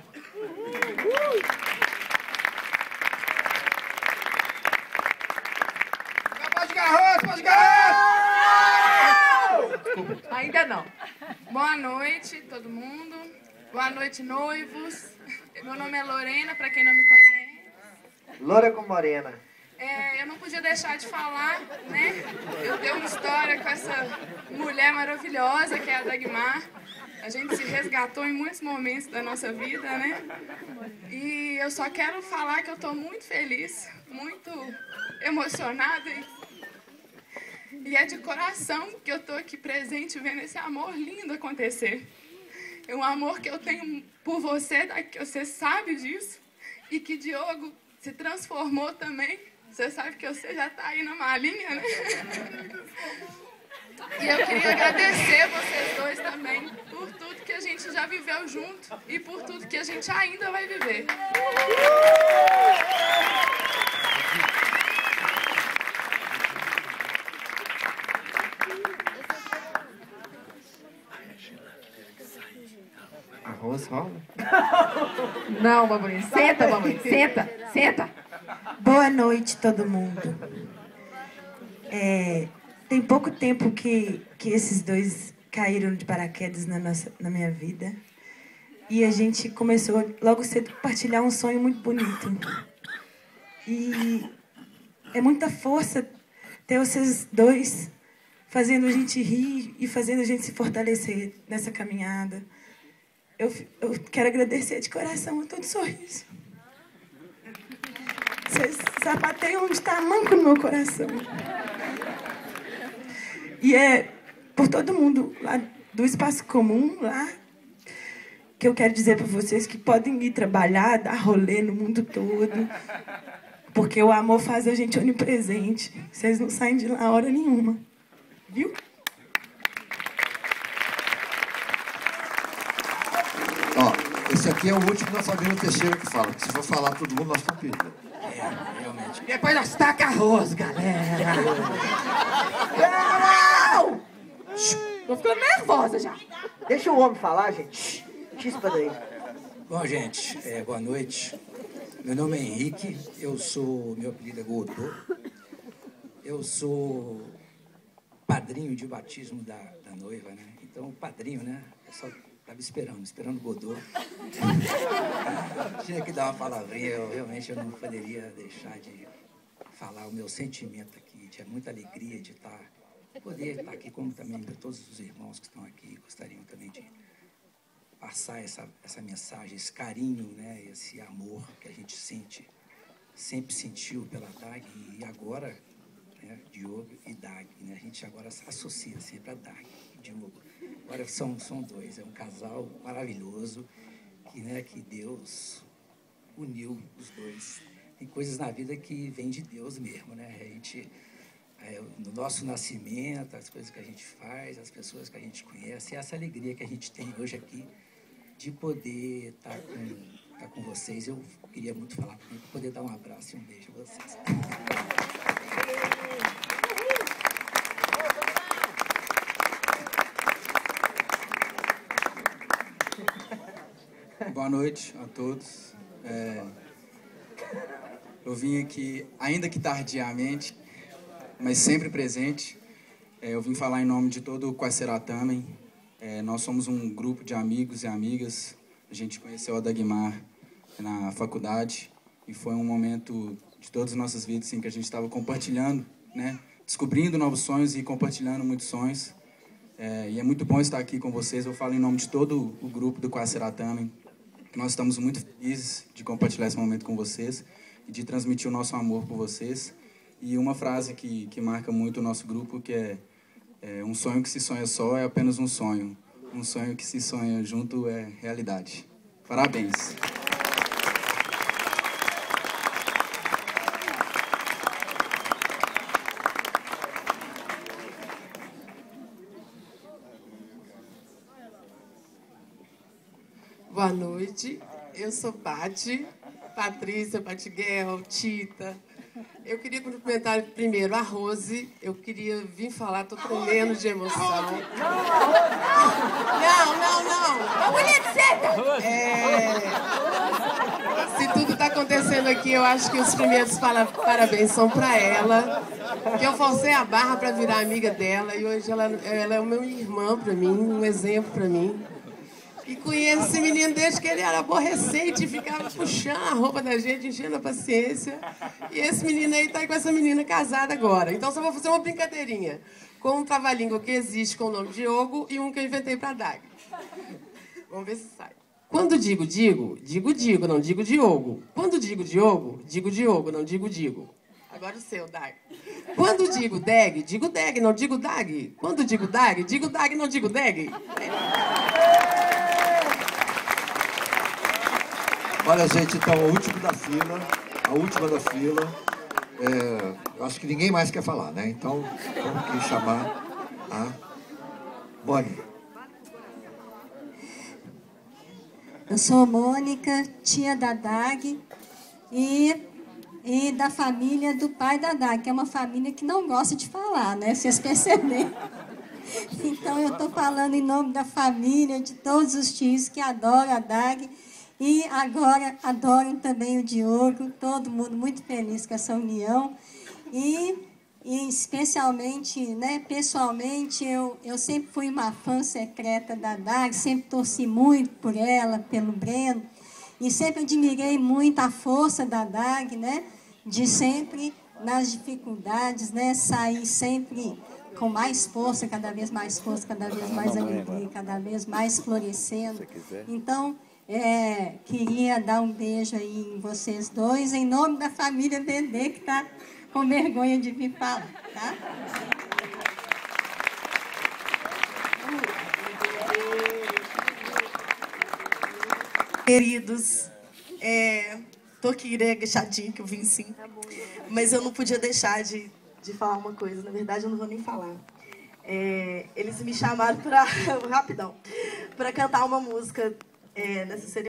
Pode garrote, pode garrote! Ainda não. Boa noite, todo mundo. Boa noite, noivos. Meu nome é Lorena, para quem não me conhece. Loura com morena. Eu não podia deixar de falar, né? Eu tenho uma história com essa mulher maravilhosa que é a Dagmar. A gente se resgatou em muitos momentos da nossa vida, né? E eu só quero falar que eu estou muito feliz, muito emocionada. E é de coração que eu estou aqui presente vendo esse amor lindo acontecer. É um amor que eu tenho por você, que você sabe disso. E que Diogo se transformou também. Você sabe que você já está aí na malinha, né? E eu queria agradecer vocês dois também por tudo que a gente já viveu junto e por tudo que a gente ainda vai viver. Arroz rola? Não, mamãe. Senta, mamãe. Senta, senta. Boa noite, todo mundo. Tem pouco tempo que esses dois caíram de paraquedas na minha vida. E a gente começou logo cedo a compartilhar um sonho muito bonito. E é muita força ter vocês dois fazendo a gente rir e fazendo a gente se fortalecer nessa caminhada. Eu quero agradecer de coração a todo sorriso. Vocês sapateiam onde está a manca no meu coração. E é por todo mundo lá do Espaço Comum, lá, que eu quero dizer para vocês que podem ir trabalhar, dar rolê no mundo todo, porque o amor faz a gente onipresente. Vocês não saem de lá hora nenhuma. Viu? Ó, esse é aqui é o último da família Teixeira que fala. Se for falar todo mundo, nós estamos perdendo. Realmente. Depois nós taca arroz, galera. Não! Tô ficando nervosa já. Deixa o homem falar, gente. Chispa daí. Bom, gente, boa noite. Meu nome é Henrique, meu apelido é Godô. Eu sou padrinho de batismo da noiva, né? Então, padrinho, né? Eu só estava esperando Godô. Tinha que dar uma palavrinha, realmente eu não poderia deixar de falar o meu sentimento aqui. Tinha muita alegria de poder estar aqui, como também todos os irmãos que estão aqui gostariam também de passar essa mensagem, esse carinho, né? Esse amor que a gente sempre sentiu pela DAG e agora, né? Diogo e DAG, né? A gente agora associa sempre a DAG e Diogo. Agora são dois, é um casal maravilhoso que Deus uniu os dois. Tem coisas na vida que vêm de Deus mesmo, né? A gente, no nosso nascimento, as coisas que a gente faz, as pessoas que a gente conhece, essa alegria que a gente tem hoje aqui de poder estar com vocês. Eu queria muito falar comigo, para poder dar um abraço e um beijo a vocês. Boa noite a todos. Eu vim aqui, ainda que tardiamente, mas sempre presente. Eu vim falar em nome de todo o Quaceratama. Nós somos um grupo de amigos e amigas. A gente conheceu a Dagmar na faculdade e foi um momento de todas as nossas vidas assim, que a gente estava compartilhando, né? Descobrindo novos sonhos e compartilhando muitos sonhos. E é muito bom estar aqui com vocês. Eu falo em nome de todo o grupo do Quaceratama. Nós estamos muito felizes de compartilhar esse momento com vocês e de transmitir o nosso amor por vocês. E uma frase que marca muito o nosso grupo, que é um sonho que se sonha só é apenas um sonho. Um sonho que se sonha junto é realidade. Parabéns. Boa noite, eu sou Patrícia, Patiguel, Tita. Eu queria cumprimentar primeiro a Rose. Eu queria vir falar, tô tremendo de emoção. Não. A mulher certa! Se tudo está acontecendo aqui, eu acho que os primeiros parabéns são para ela. Que eu forcei a barra para virar amiga dela e hoje ela é uma irmã para mim, um exemplo para mim. E conheço esse menino desde que ele era aborrecente e ficava puxando a roupa da gente, enchendo a paciência. E esse menino aí tá aí com essa menina casada agora. Então só vou fazer uma brincadeirinha com um trava-língua que existe com o nome Diogo e um que eu inventei pra Dag. Vamos ver se sai. Quando digo, não digo Diogo. Quando digo Diogo, não digo. Agora o seu, Dag. Quando digo Dag, não digo Dag. Quando digo Dag, não digo Dag. Olha, gente, então, a última da fila, eu acho que ninguém mais quer falar, né? Então, vamos aqui chamar a Mônica. Eu sou Mônica, tia da Dag e da família do pai da Dag, que é uma família que não gosta de falar, né? Vocês perceberam? Então, eu estou falando em nome da família, de todos os tios que adoram a Dag. E agora adoram também o Diogo, todo mundo muito feliz com essa união. E especialmente, né, pessoalmente, eu sempre fui uma fã secreta da Dag, sempre torci muito por ela, pelo Breno. E sempre admirei muito a força da Dag, né, de sempre, nas dificuldades, né, sair sempre com mais força, cada vez mais alegria, cada vez mais florescendo. Então, queria dar um beijo aí em vocês dois, em nome da família Bendê, que está com vergonha de vir falar, tá? Queridos, tô aqui agachadinho que eu vim sim, mas eu não podia deixar de falar uma coisa, na verdade eu não vou nem falar. Eles me chamaram para, rapidão, para cantar uma música nessa cerimônia.